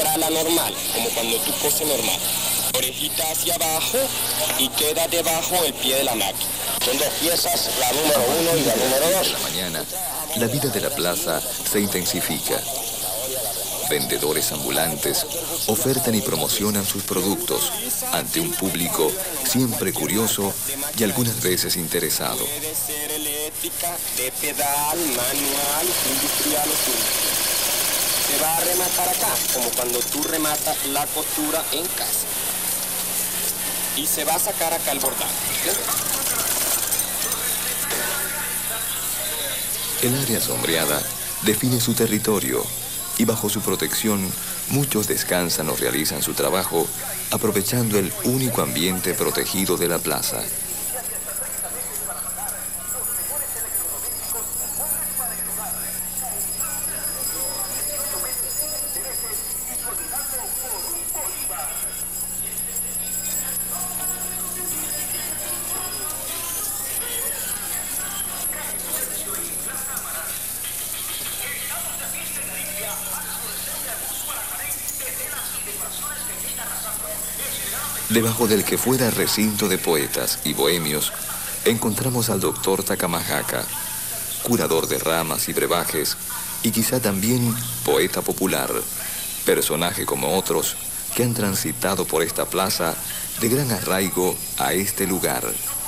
integral a normal, como cuando tú coses normal. Orejita hacia abajo y queda debajo el pie de la máquina. Son dos piezas, la número 1 y la número 2. En la mañana, la vida de la plaza se intensifica. Vendedores ambulantes ofertan y promocionan sus productos ante un público siempre curioso y algunas veces interesado. Puede ser eléctrica, de pedal, manual, industrial o química. Se va a rematar acá, como cuando tú rematas la costura en casa. Y se va a sacar acá el bordado. El área sombreada define su territorio y bajo su protección muchos descansan o realizan su trabajo aprovechando el único ambiente protegido de la plaza. Debajo del que fuera recinto de poetas y bohemios, encontramos al doctor Takamajaka, curador de ramas y brebajes, y quizá también poeta popular, personaje como otros que han transitado por esta plaza de gran arraigo a este lugar.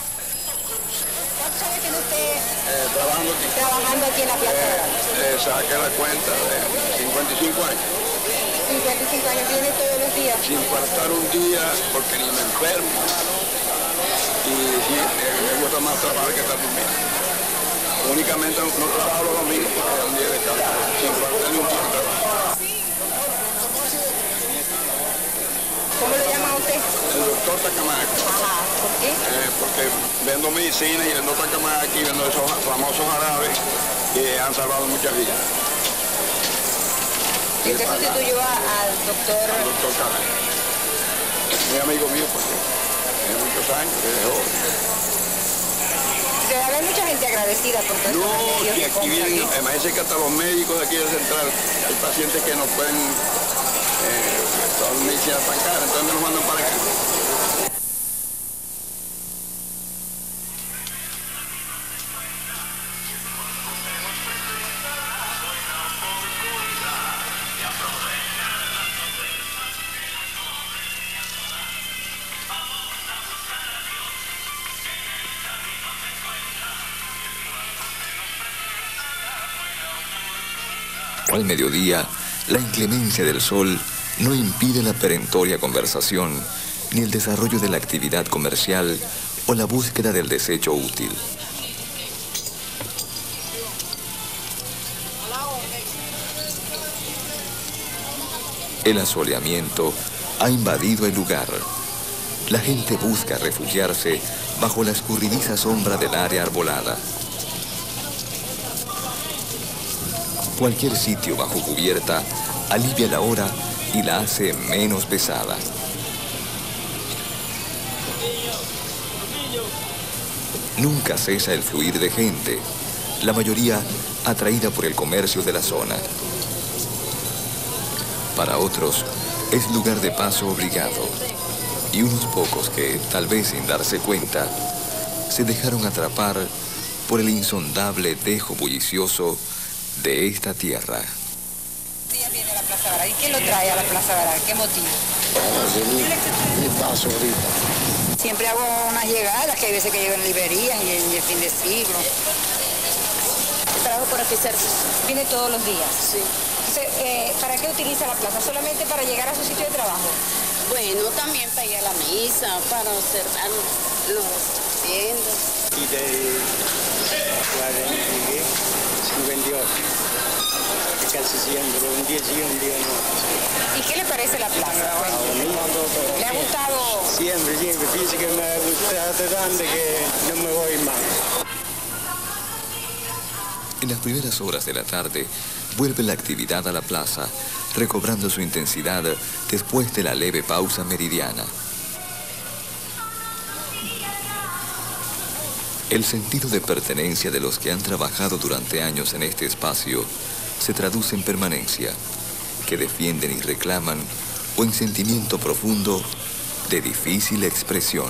Trabajando aquí en la plaza. Saqué la cuenta de 55 años. 55 años, viene todos los días. Sin faltar un día porque ni me enfermo. Y sí, me gusta más trabajar que estar durmiendo. Únicamente no trabajo los domingos porque es un día de descanso. Sin faltar ni un día de trabajo. ¿Cómo lo llama usted? El doctor Takamaki. Ajá, ¿por qué? Porque vendo medicina y vendo Takamaki, vendo esos famosos jarabes que han salvado muchas vidas. ¿Y usted sustituyó al doctor? El doctor Caray. Muy amigo mío porque tiene muchos años, desde joven. Debe haber mucha gente agradecida por todo No, que aquí vienen, además es que hasta los médicos de aquí del central, hay pacientes que no pueden, todas las medicinas tan caras, entonces me los mandan para acá. Al mediodía, la inclemencia del sol no impide la perentoria conversación, ni el desarrollo de la actividad comercial o la búsqueda del desecho útil. El asoleamiento ha invadido el lugar. La gente busca refugiarse bajo la escurridiza sombra del área arbolada. Cualquier sitio bajo cubierta alivia la hora y la hace menos pesada. Nunca cesa el fluir de gente, la mayoría atraída por el comercio de la zona. Para otros, es lugar de paso obligado, y unos pocos que, tal vez sin darse cuenta, se dejaron atrapar por el insondable dejo bullicioso de esta tierra. Viene a la Plaza Baral. ¿Y qué lo trae a la Plaza Baral? ¿Qué motivo? Mi paso ahorita. Siempre hago unas llegadas, que hay veces que llego en librerías y en el fin de siglo. Trabajo por oficiarse. Viene todos los días. Sí. Entonces, ¿para qué utiliza la plaza? ¿Solamente para llegar a su sitio de trabajo? Bueno, también para ir a la misa, para observar los tiendas. Y de 58. Casi siempre, un día sí, un día no. ¿Y qué le parece la plaza? ¿Le ha gustado? Siempre, fíjese que me ha gustado tanto que no me voy más. En las primeras horas de la tarde, vuelve la actividad a la plaza, recobrando su intensidad después de la leve pausa meridiana. El sentido de pertenencia de los que han trabajado durante años en este espacio se traduce en permanencia, que defienden y reclaman o en sentimiento profundo de difícil expresión.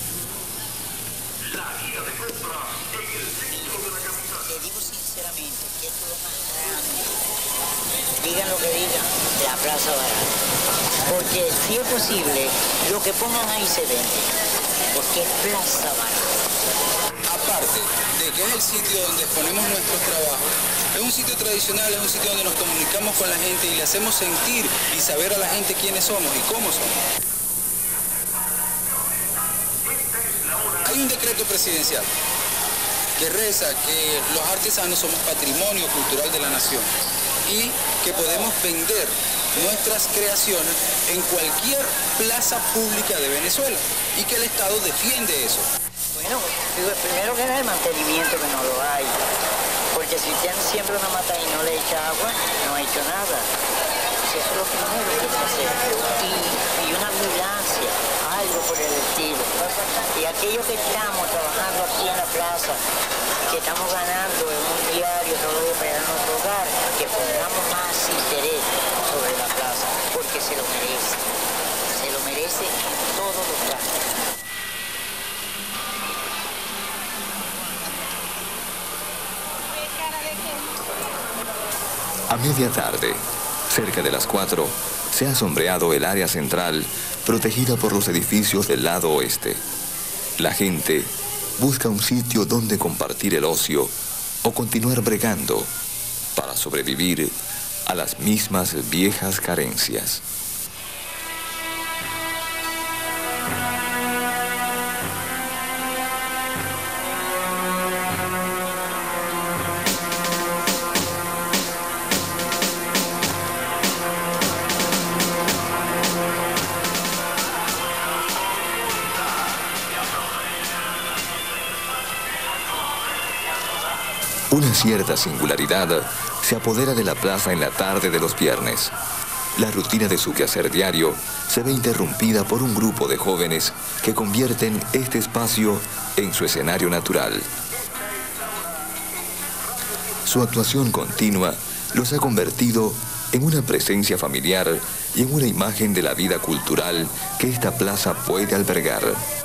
Te digo sinceramente que esto es lo más grande. Digan lo que digan, la Plaza Barata. Porque si es posible, lo que pongan ahí se vende. Porque es Plaza Barata. Aparte de que es el sitio donde exponemos nuestros trabajos, es un sitio tradicional, es un sitio donde nos comunicamos con la gente y le hacemos sentir y saber a la gente quiénes somos y cómo somos. Hay un decreto presidencial que reza que los artesanos somos patrimonio cultural de la nación y que podemos vender nuestras creaciones en cualquier plaza pública de Venezuela y que el Estado defiende eso. Bueno, primero que nada el mantenimiento que no lo hay. Porque si usted siembra una mata y no le echa agua, no ha hecho nada. Eso es lo primero que hay que hacer. Y una vigilancia, algo por el estilo. Y aquellos que estamos trabajando aquí en la plaza, que estamos ganando en un diario todo para nuestro hogar, que pongamos más interés sobre la plaza, porque se lo merece. Se lo merece en todos los casos. A media tarde, cerca de las 4, se ha sombreado el área central protegida por los edificios del lado oeste. La gente busca un sitio donde compartir el ocio o continuar bregando para sobrevivir a las mismas viejas carencias. Una cierta singularidad se apodera de la plaza en la tarde de los viernes. La rutina de su quehacer diario se ve interrumpida por un grupo de jóvenes que convierten este espacio en su escenario natural. Su actuación continua los ha convertido en una presencia familiar y en una imagen de la vida cultural que esta plaza puede albergar.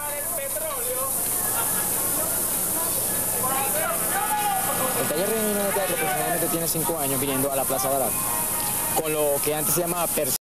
El taller de teatro aproximadamente tiene 5 años viniendo a la Plaza Barata, con lo que antes se llamaba